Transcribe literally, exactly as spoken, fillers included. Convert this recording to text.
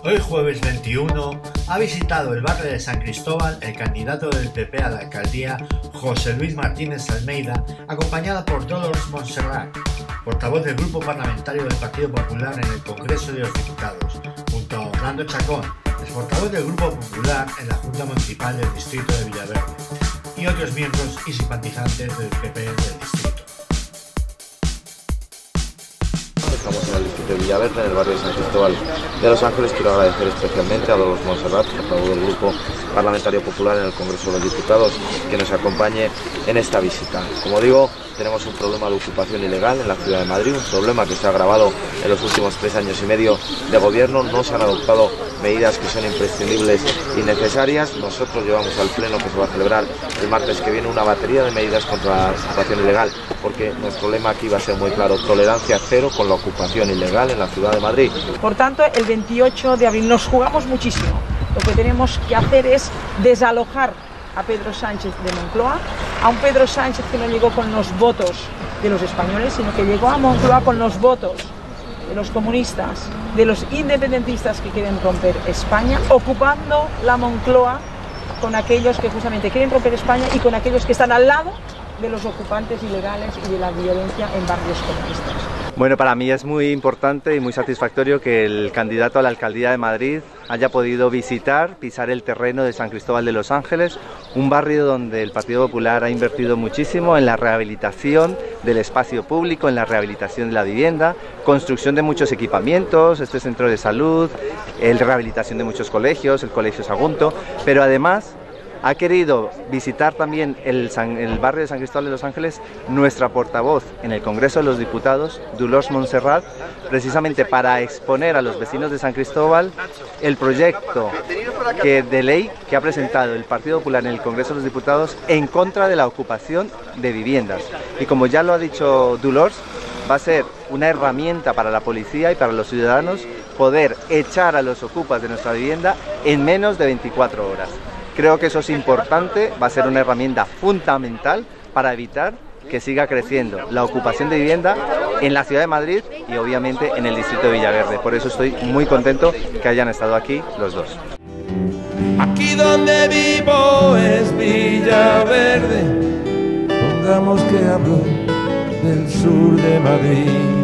Hoy jueves veintiuno ha visitado el barrio de San Cristóbal el candidato del P P a la alcaldía José Luis Martínez Almeida, acompañado por Dolors Montserrat, portavoz del Grupo Parlamentario del Partido Popular en el Congreso de los Diputados, junto a Orlando Chacón, el portavoz del Grupo Popular en la Junta Municipal del Distrito de Villaverde, y otros miembros y simpatizantes del P P del distrito. Estamos en el distrito de Villaverde, en el barrio de San Cristóbal de Los Ángeles. Quiero agradecer especialmente a Dolors Montserrat, portavoz del Grupo Parlamentario Popular en el Congreso de los Diputados, que nos acompañe en esta visita. Como digo, tenemos un problema de ocupación ilegal en la ciudad de Madrid, un problema que se ha agravado en los últimos tres años y medio de gobierno. No se han adoptado medidas que son imprescindibles y necesarias. Nosotros llevamos al pleno, que se va a celebrar el martes que viene, una batería de medidas contra la ocupación ilegal, porque nuestro lema aquí va a ser muy claro: tolerancia cero con la ocupación ilegal en la ciudad de Madrid. Por tanto, el veintiocho de abril nos jugamos muchísimo. Lo que tenemos que hacer es desalojar a Pedro Sánchez de Moncloa, a un Pedro Sánchez que no llegó con los votos de los españoles, sino que llegó a Moncloa con los votos de los comunistas, de los independentistas que quieren romper España, ocupando la Moncloa con aquellos que justamente quieren romper España y con aquellos que están al lado de los ocupantes ilegales y de la violencia en barrios comunistas. Bueno, para mí es muy importante y muy satisfactorio que el candidato a la alcaldía de Madrid haya podido visitar, pisar el terreno de San Cristóbal de Los Ángeles, un barrio donde el Partido Popular ha invertido muchísimo en la rehabilitación del espacio público, en la rehabilitación de la vivienda, construcción de muchos equipamientos, este centro de salud, la rehabilitación de muchos colegios, el Colegio Sagunto, pero además ha querido visitar también el, San, el barrio de San Cristóbal de Los Ángeles nuestra portavoz en el Congreso de los Diputados, Dolors Montserrat, precisamente para exponer a los vecinos de San Cristóbal el proyecto que, de ley que ha presentado el Partido Popular en el Congreso de los Diputados en contra de la ocupación de viviendas. Y como ya lo ha dicho Dolors, va a ser una herramienta para la policía y para los ciudadanos poder echar a los ocupas de nuestra vivienda en menos de veinticuatro horas. Creo que eso es importante, va a ser una herramienta fundamental para evitar que siga creciendo la ocupación de vivienda en la ciudad de Madrid y obviamente en el distrito de Villaverde. Por eso estoy muy contento que hayan estado aquí los dos. Aquí donde vivo es Villaverde, pongamos que hablo del sur de Madrid.